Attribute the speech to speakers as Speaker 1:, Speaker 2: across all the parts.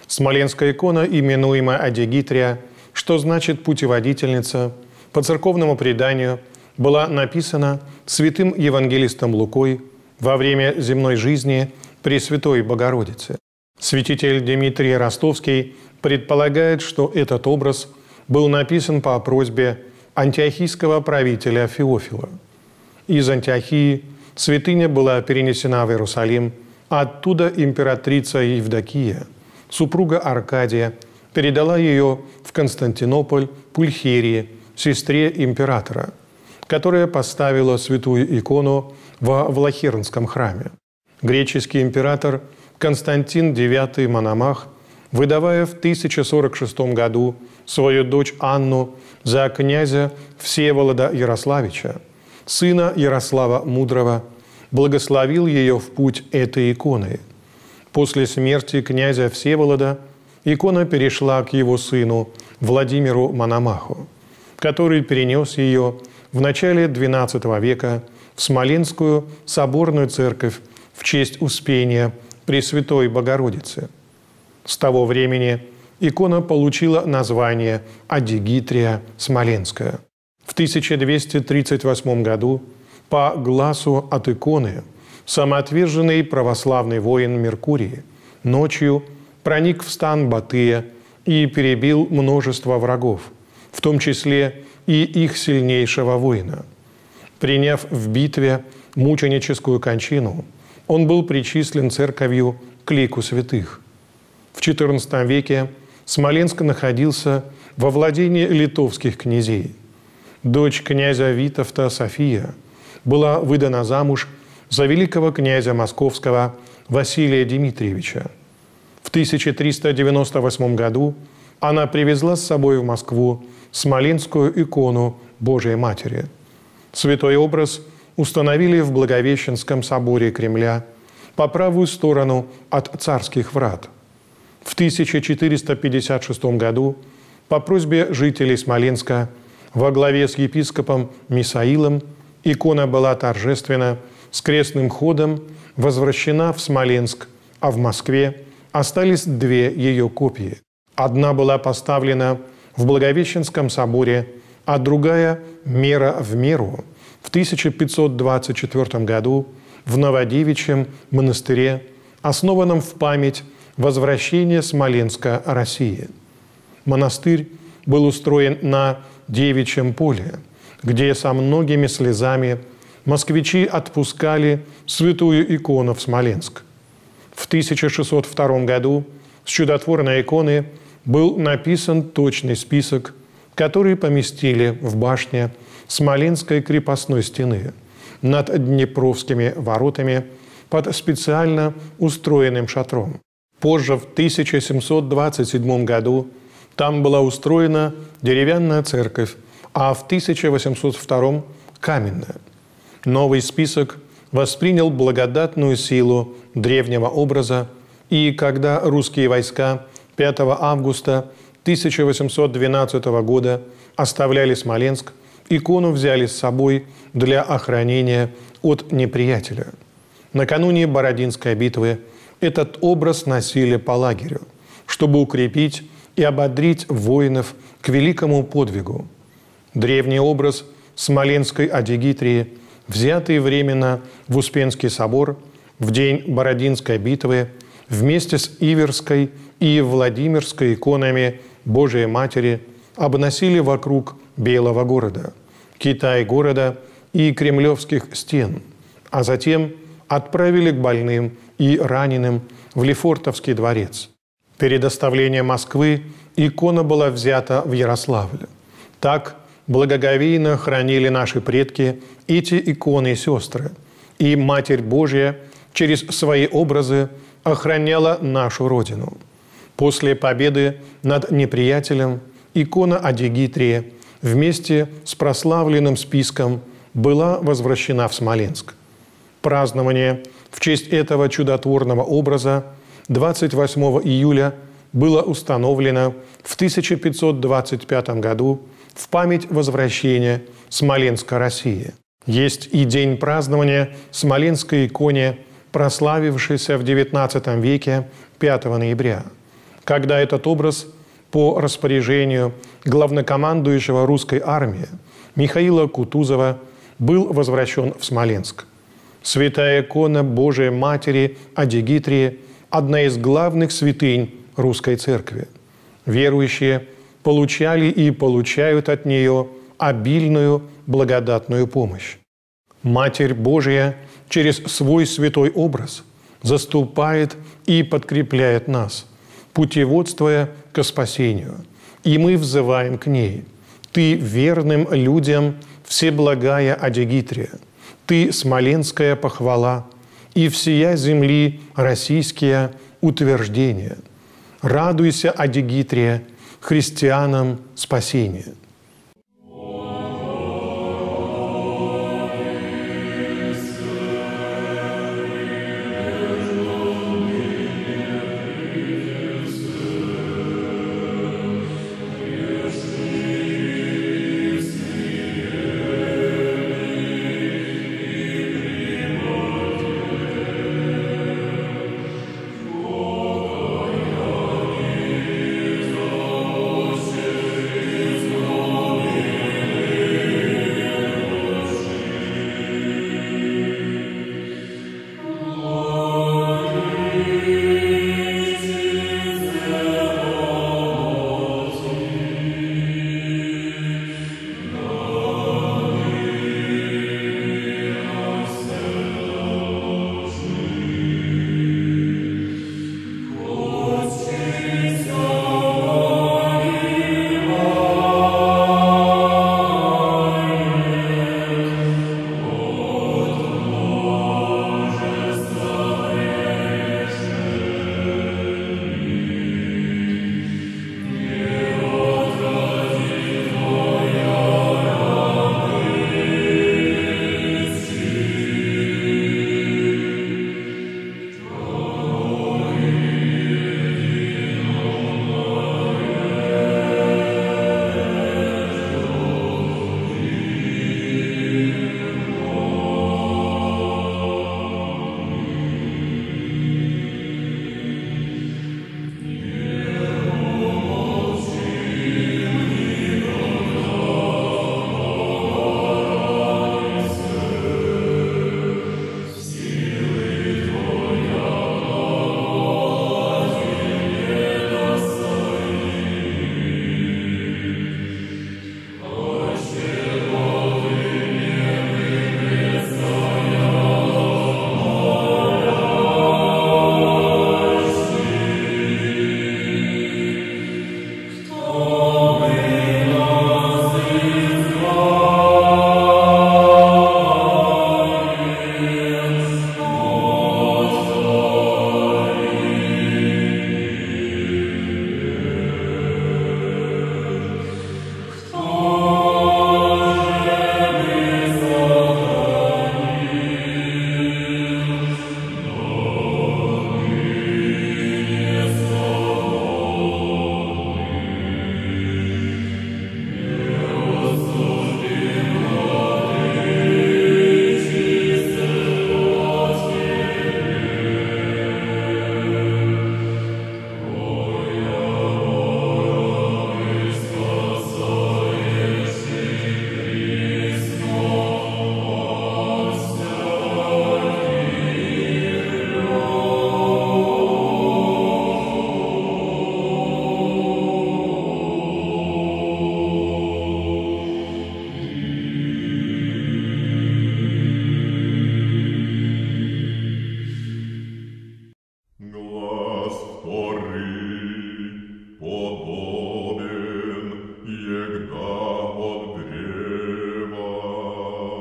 Speaker 1: Смоленская икона, именуемая Адигитрия, что значит «путеводительница», по церковному преданию была написана святым евангелистом Лукой во время земной жизни Пресвятой Богородицы. Святитель Дмитрий Ростовский предполагает, что этот образ был написан по просьбе антиохийского правителя Феофила. Из Антиохии святыня была перенесена в Иерусалим, а оттуда императрица Евдокия, супруга Аркадия, передала ее в Константинополь Пульхерии, сестре императора, которая поставила святую икону во Влахернском храме. Греческий император Константин IX Мономах, выдавая в 1046 году свою дочь Анну за князя Всеволода Ярославича, сына Ярослава Мудрого, благословил ее в путь этой иконы. После смерти князя Всеволода икона перешла к его сыну Владимиру Мономаху, который перенес ее в начале XII века в Смоленскую соборную церковь в честь Успения Пресвятой Богородицы. С того времени икона получила название Адигитрия Смоленская. В 1238 году по гласу от иконы самоотверженный православный воин Меркурий ночью проник в стан Батыя и перебил множество врагов, в том числе и их сильнейшего воина. Приняв в битве мученическую кончину, он был причислен церковью к лику святых. В XIV веке Смоленск находился во владении литовских князей. Дочь князя Витовта София была выдана замуж за великого князя московского Василия Дмитриевича. В 1398 году она привезла с собой в Москву смоленскую икону Божией Матери. Святой образ установили в Благовещенском соборе Кремля по правую сторону от царских врат. В 1456 году по просьбе жителей Смоленска во главе с епископом Мисаилом икона была торжественно с крестным ходом возвращена в Смоленск, а в Москве остались две ее копии. Одна была поставлена в Благовещенском соборе, а другая «Мера в меру» в 1524 году в Новодевичьем монастыре, основанном в память возвращения Смоленска России. Монастырь был устроен на Девичьем поле, где со многими слезами москвичи отпускали святую икону в Смоленск. В 1602 году с чудотворной иконы был написан точный список, который поместили в башне Смоленской крепостной стены над Днепровскими воротами под специально устроенным шатром. Позже, в 1727 году, там была устроена деревянная церковь, а в 1802 – каменная. Новый список воспринял благодатную силу древнего образа, и когда русские войска 5 августа 1812 года оставляли Смоленск, икону взяли с собой для охранения от неприятеля. Накануне Бородинской битвы этот образ носили по лагерю, чтобы укрепить и ободрить воинов к великому подвигу. Древний образ Смоленской Адигитрии, взятый временно в Успенский собор в день Бородинской битвы вместе с Иверской и Владимирской иконами Божией Матери, обносили вокруг Белого города, Китай-города и Кремлевских стен, а затем отправили к больным и раненым в Лефортовский дворец. Перед оставлением Москвы икона была взята в Ярославль. Так благоговейно хранили наши предки эти иконы и сестры, и Матерь Божья через свои образы охраняла нашу Родину. После победы над неприятелем икона Адигитрии вместе с прославленным списком была возвращена в Смоленск. Празднование в честь этого чудотворного образа 28 июля было установлено в 1525 году в память возвращения Смоленска России. Есть и день празднования Смоленской иконе, прославившейся в XIX веке 5 ноября, когда этот образ по распоряжению главнокомандующего русской армии Михаила Кутузова был возвращен в Смоленск. Святая икона Божией Матери Адигитрии – одна из главных святынь русской церкви. Верующие получали и получают от нее обильную благодатную помощь. Матерь Божия через свой святой образ заступает и подкрепляет нас, путеводствуя ко спасению. И мы взываем к ней: «Ты верным людям всеблагая Адигитрия, Ты смоленская похвала, и всея земли российские утверждения. Радуйся, Адигитрия, христианам спасение».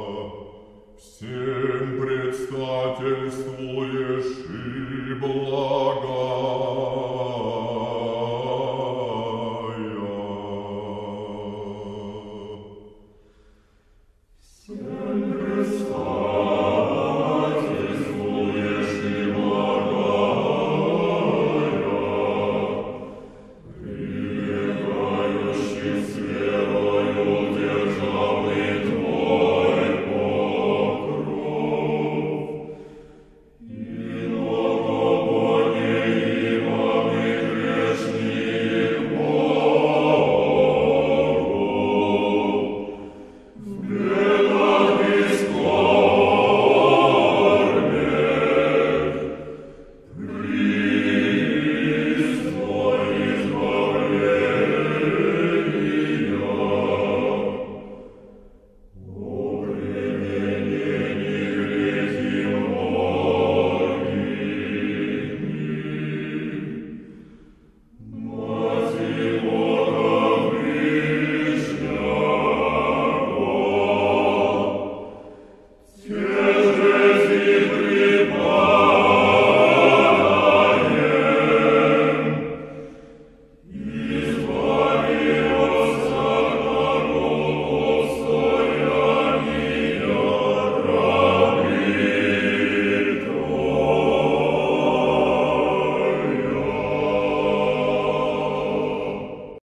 Speaker 2: Всем предстательствуешь и